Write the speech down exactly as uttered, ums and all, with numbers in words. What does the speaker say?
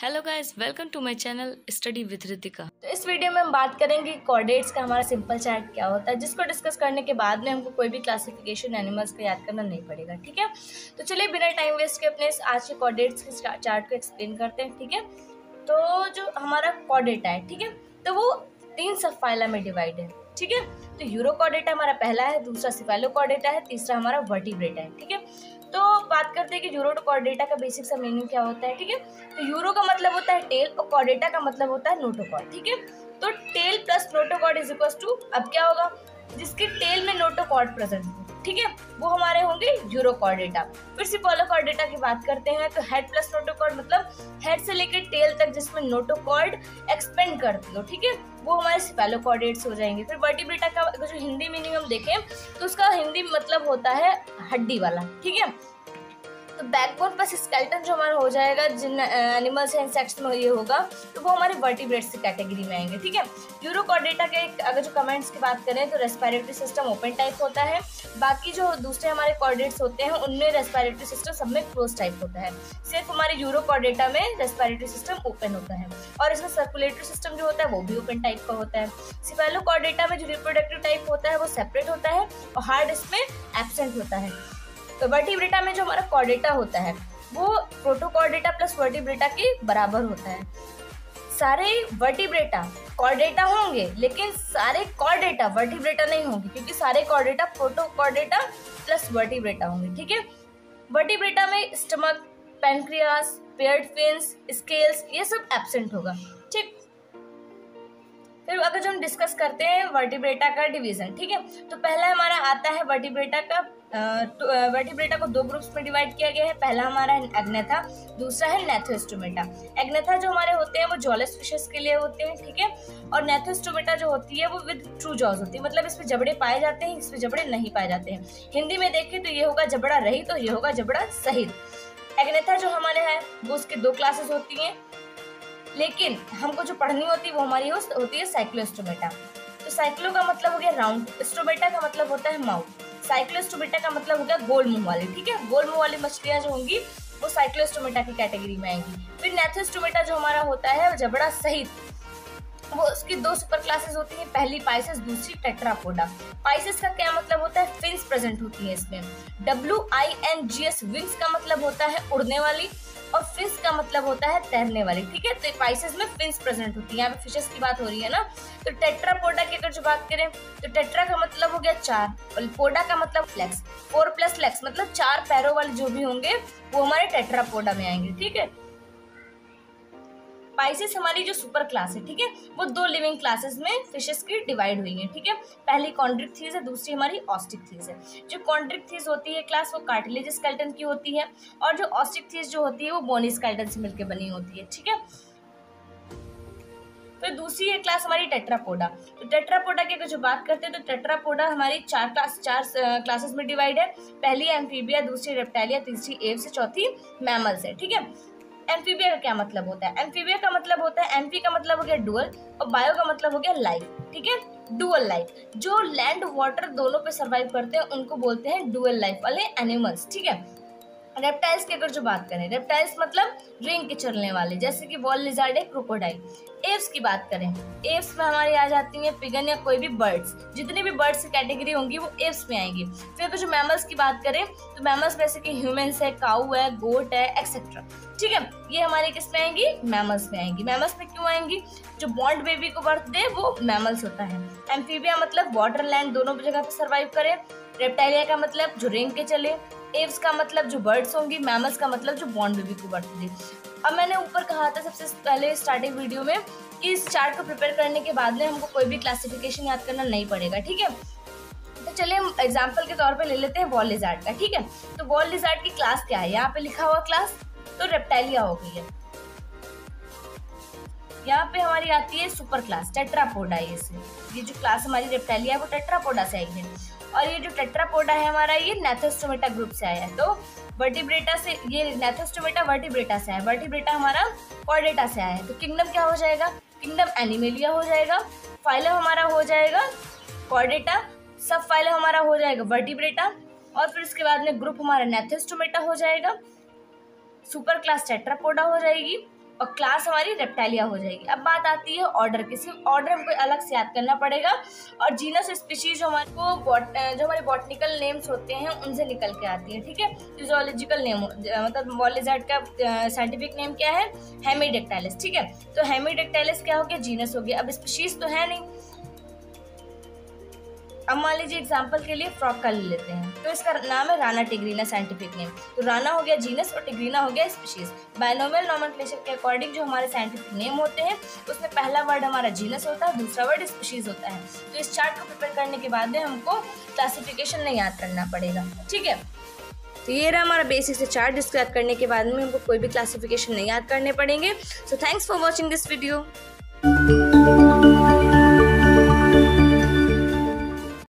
Hello guys, welcome to my channel study with Ritika. तो इस video में हम बात करेंगे कोऑर्डिनेट्स का हमारा सिंपल चार्ट क्या होता है, जिसको डिस्कस करने के बाद में हमको कोई भी क्लासिफिकेशन एनिमल्स का याद करना नहीं पड़ेगा। ठीक है, तो चलिए बिना टाइम वेस्ट के अपने आज के कोऑर्डिनेट्स के चार्ट को एक्सप्लेन करते हैं। ठीक है, तो जो हमारा कोऑर्डिनेट है, ठीक है, तो वो तीन सब फाइला में डिवाइड है। ठीक है, तो यूरो कोऑर्डिनेट हमारा पहला है, दूसरा सिफेलो कोऑर्डिनेट है, तीसरा हमारा वर्टिब्रेटा है। ठीक है, तो बात करते हैं कि यूरो कोऑर्डिनेटा का बेसिक सा मीनिंग क्या होता है। ठीक है, तो यूरो का मतलब होता है टेल और कोऑर्डिनेटा का मतलब होता है नोटोकॉर्ड। ठीक है, तो tail plus notochord is equal to, अब क्या होगा, जिसके टेल में नोटोकॉर्ड प्रेजेंट हो, ठीक है, वो हमारे होंगे यूरो कोऑर्डिनेटा। फिर सिफेलो कोऑर्डिनेटा की बात करते हैं तो हेड प्लस नोटोकॉर्ड मतलब हेड से लेकर टेल तक जिसमें नोटोकॉर्ड एक्सपेंड करती हो, ठीक है, वो हमारे सिफेलो कोऑर्डिनेट्स हो जाएंगे। फिर वर्टिब्रेटा का जो हिंदी मीनिंग हम देखें तो उसका हिंदी मतलब होता है हड्डी वाला। ठीक है, तो बैकबोन प्लस स्केलेटन जो हमारा हो जाएगा, जिन एनिमल्स हैं इंसेक्ट्स में ये होगा, तो वो हमारे वर्टिब्रेट्स की कैटेगरी में आएंगे। ठीक है, यूरो कोऑर्डिनेटा के अगर जो कमेंट्स की बात करें तो रेस्पिरेटरी सिस्टम ओपन टाइप होता है, बाकी जो दूसरे हमारे कोऑर्डिनेट्स होते हैं उनमें रेस्पिरेटरी सिस्टम सब में क्लोज टाइप होता है। सिर्फ हमारे यूरो कोऑर्डिनेटा में रेस्पिरेटरी सिस्टम ओपन होता है और इसमें सर्कुलेटरी सिस्टम जो होता है वो भी ओपन टाइप का होता है। सिफेलो कोऑर्डिनेटा में जो रिप्रोडक्टिव टाइप होता है वो सेपरेट होता है और हार्ड इसमें एब्सेंट होता है। तो वर्टिब्रेटा में जो हमारा कोऑर्डिनेटा होता है वो प्रोटोकोऑर्डिनेटा प्लस वर्टिब्रेटा के बराबर होता है। सारे वर्टिब्रेटा कोऑर्डिनेटा होंगे लेकिन सारे कोऑर्डिनेटा वर्टिब्रेटा नहीं होंगे, क्योंकि सारे कोऑर्डिनेटा प्रोटोकोऑर्डिनेटा प्लस वर्टिब्रेटा होंगे। ठीक है, वर्टिब्रेटा में stomach, pancreas, paired fins, scales ये सब एब्सेंट होगा। ठीक, फिर अगर जो हम डिस्कस करते हैं वर्टिब्रेटा का डिवीजन, ठीक है, तो पहला हमारा आता है वर्टिब्रेटा का, वर्टिब्रेटा को दो ग्रुप्स में डिवाइड किया गया है। पहला हमारा है एग्नेथा, दूसरा है नेथोस्टोमेटा। एग्नेथा जो हमारे होते हैं वो जॉलेस फिशेस के लिए होते हैं, ठीक है, और नेथोस्टोमेटा जो होती है वो विद ट्रू जॉज होती है, मतलब इसमें जबड़े पाए जाते हैं, इसमें जबड़े नहीं पाए जाते हैं। हिंदी में देखें तो ये होगा जबड़ा रहित और ये होगा जबड़ा सहित। एग्नेथा जो हमारे है वो उसकी दो क्लासेस होती हैं, लेकिन हमको जो पढ़नी होती है वो हमारी होती है साइक्लोस्टोमेटा। तो साइक्लो का मतलब हो गया राउंड, स्टोमेटा का मतलब होता है माउथ, साइक्लोस्टोमेटा का मतलब हो गया गोल मुंह वाली। ठीक है, गोल मुंह वाली मछलियां जो होंगी वो साइक्लोस्टोमेटा की कैटेगरी में आएंगी। फिर नेथोस्टोमेटा जो हमारा होता है जबड़ा सहित, वो उसकी दो सुपर क्लासेस होती हैं, पहली पाइसेस, दूसरी टेट्रापोडा। पाइसेस का क्या मतलब होता है, फिन्स प्रेजेंट होती है इसमें। W I N G S, wings का मतलब होता है उड़ने वाली और फिन्स का मतलब होता है तैरने वाली। ठीक है, तो पाइसेस में फिन्स प्रेजेंट होती है, यहाँ पे फिशेस की बात हो रही है ना। तो टेट्रापोडा की अगर जो बात करें तो टेट्रा का मतलब हो गया चार और पोडा का मतलब फ्लेक्स, फोर प्लस लेग्स मतलब चार पैरों वाले जो भी होंगे वो हमारे टेट्रापोडा में आएंगे। ठीक है, पाइसेस हमारी जो सुपर क्लास है, ठीक है, वो दो लिविंग क्लासेस में फिशेस की डिवाइड हुई है। ठीक है, पहली कॉन्ड्रिक्थीज है, दूसरी हमारी ऑस्टिकथीज है। जो कॉन्ड्रिक्थीज होती है क्लास वो कार्टिलेज स्केलेटन की होती है और जो ऑस्टिकथीज जो होती है वो बोनी स्केलेटन से मिलकर बनी होती है। ठीक है, फिर दूसरी है क्लास हमारी टेट्रापोडा। तो टेट्रापोडा की अगर जो बात करते हैं तो टेट्रापोडा हमारी चार क्लास चार क्लासेस में डिवाइड है। पहली एम्फीबिया, दूसरी रेप्टाइलिया, तीसरी एव्स, चौथी मैमल्स है। ठीक है, एम्फीबिया का क्या मतलब होता है, एम्फीबिया का मतलब होता है, एम्फी का मतलब हो गया डुअल और बायो का मतलब हो गया लाइफ। ठीक है, डुअल लाइफ, जो लैंड वाटर दोनों पे सर्वाइव करते हैं उनको बोलते हैं डुअल लाइफ वाले एनिमल्स। ठीक है, रेप्टाइल्स की अगर जो बात करें, रेप्टाइल्स मतलब रिंग के चलने वाले, जैसे कि वॉल लिजार्ड है, क्रोकोडाइल। एव्स की बात करें, एव्स में हमारी आ जाती हैं पिगन या कोई भी बर्ड्स, जितनी भी बर्ड्स की कैटेगरी होंगी वो एव्स में आएंगी। फिर अगर जो मैमल्स की बात करें तो मैमल्स जैसे कि ह्यूमंस है, काऊ है, गोट है, एक्सेट्रा। ठीक है, ये हमारे किस में आएंगी, मैमल्स में आएंगी। मैमल्स में क्यों आएंगी, जो बॉन्ड बेबी को बर्थ दे वो मैमल्स होता है। एम्फीबिया मतलब वाटर लैंड दोनों जगह पे सर्वाइव करे। रेप्टाइलिया का मतलब जो रिंग के चले। एव्स का मतलब जो बर्ड्स होंगी। मैमल्स का मतलब जो बॉन्ड बेबी को बर्थ दे। अब मैंने ऊपर कहा था सबसे पहले स्टार्टिंग वीडियो में कि इस चार्ट को प्रिपेयर करने के बाद में हमको कोई भी क्लासिफिकेशन याद करना नहीं पड़ेगा। ठीक है, तो चलिए हम एग्जांपल के तौर पे ले लेते हैं वॉल लिजार्ड का। ठीक है, तो वॉल लिजार्ड की क्लास क्या है, यहाँ पे लिखा हुआ क्लास तो रेप्टाइलिया हो गई है। यहाँ पे हमारी आती है सुपर क्लास टेट्रापोडा। ये से ये जो क्लास हमारी रेप्टाइलिया है वो टेट्रापोडा से आई है और ये जो टेट्रापोडा है हमारा ये नेथोस्टोमेटा ग्रुप से आया है। तो वर्टिब्रेटा से, ये नेथोस्टोमेटा वर्टिब्रेटा से आया, वर्टिब्रेटा हमारा कोऑर्डिनेटा से आया है। तो किंगडम क्या हो जाएगा, किंगडम एनिमेलिया हो जाएगा। फाइलम हमारा हो जाएगा कोऑर्डिनेटा, सब फाइलम हमारा हो जाएगा वर्टिब्रेटा और फिर इसके बाद में ग्रुप हमारा नेथोस्टोमेटा हो जाएगा, सुपर क्लास टेट्रापोडा हो जाएगी और क्लास हमारी रेप्टाइलिया हो जाएगी। अब बात आती है ऑर्डर की, सिर्फ ऑर्डर हमको अलग से याद करना पड़ेगा और जीनस स्पीशीज जो हमारे को बॉट जो हमारे बॉटनिकल नेम्स होते हैं उनसे निकल के आती है, ठीक है। फिजियोलॉजिकल नेम मतलब वॉल लिज़ार्ड का साइंटिफिक नेम क्या है, हेमीडेक्टाइलिस, ठीक है। तो हेमीडेक्टाइलिस क्या हो गया, जीनस हो गया। अब स्पीशीज तो है नहीं, अब मान लीजिए एग्जाम्पल के लिए फ्रॉग का ले लेते हैं, तो इसका नाम है राना टिग्रीना साइंटिफिक नेम। तो राना हो गया जीनस और टिग्रीना हो गया स्पीशीज। बायनोमियल नोमेनक्लेचर के अकॉर्डिंग जो हमारे साइंटिफिक नेम होते हैं उसमें पहला वर्ड हमारा जीनस होता है, दूसरा वर्ड स्पीशीज होता है। तो इस चार्ट को प्रिपेयर करने के बाद में हमको क्लासिफिकेशन नहीं याद करना पड़ेगा, ठीक है। तो ये रहा हमारा बेसिक से चार्ट, जिसको याद करने के बाद में हमको कोई भी क्लासिफिकेशन नहीं याद करने पड़ेंगे। So thanks for watching this video.